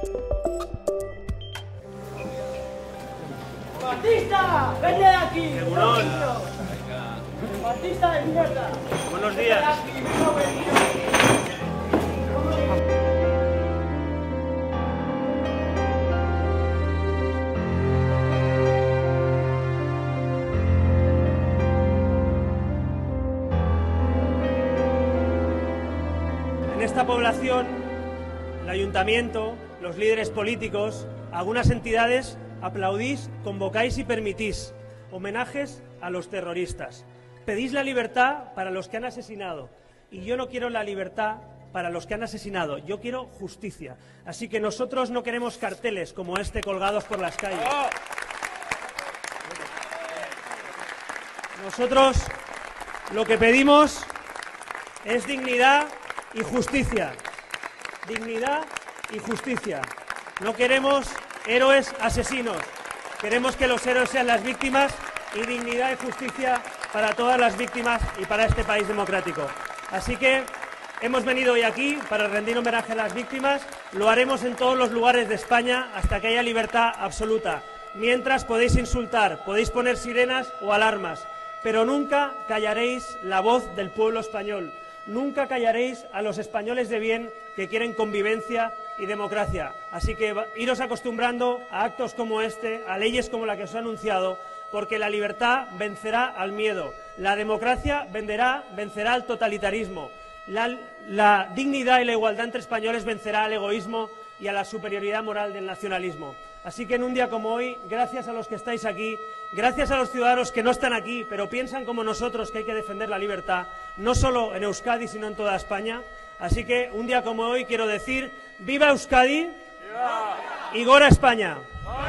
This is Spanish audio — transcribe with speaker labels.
Speaker 1: ¡Batista! ¡Vete de aquí!
Speaker 2: ¡Segurón!
Speaker 1: ¡Batista de mierda!
Speaker 2: Buenos días. En esta población, el ayuntamiento, los líderes políticos, algunas entidades aplaudís, convocáis y permitís homenajes a los terroristas. Pedís la libertad para los que han asesinado. Y yo no quiero la libertad para los que han asesinado. Yo quiero justicia. Así que nosotros no queremos carteles como este colgados por las calles. Nosotros lo que pedimos es dignidad y justicia. Dignidad y justicia. No queremos héroes asesinos. Queremos que los héroes sean las víctimas y dignidad y justicia para todas las víctimas y para este país democrático. Así que hemos venido hoy aquí para rendir homenaje a las víctimas. Lo haremos en todos los lugares de España hasta que haya libertad absoluta. Mientras podéis insultar, podéis poner sirenas o alarmas, pero nunca callaréis la voz del pueblo español. Nunca callaréis a los españoles de bien que quieren convivencia y democracia. Así que iros acostumbrando a actos como este, a leyes como la que os he anunciado, porque la libertad vencerá al miedo, la democracia vencerá al totalitarismo, la dignidad y la igualdad entre españoles vencerá al egoísmo y a la superioridad moral del nacionalismo. Así que en un día como hoy, gracias a los que estáis aquí, gracias a los ciudadanos que no están aquí, pero piensan como nosotros que hay que defender la libertad, no solo en Euskadi, sino en toda España. Así que un día como hoy quiero decir, ¡viva Euskadi! ¡Y Gora España!